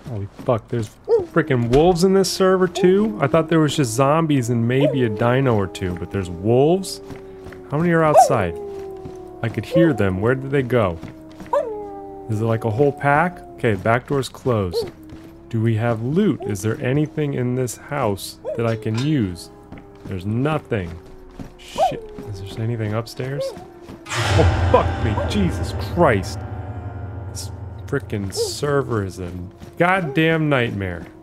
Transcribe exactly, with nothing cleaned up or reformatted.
Holy fuck, there's freaking wolves in this server too? I thought there was just zombies and maybe a dino or two, but there's wolves? How many are outside? I could hear them. Where did they go? Is it like a whole pack? Okay, back door's closed. Do we have loot? Is there anything in this house that I can use? There's nothing. Shit. Is there anything upstairs? Oh, fuck me. Jesus Christ. This frickin' server is a goddamn nightmare.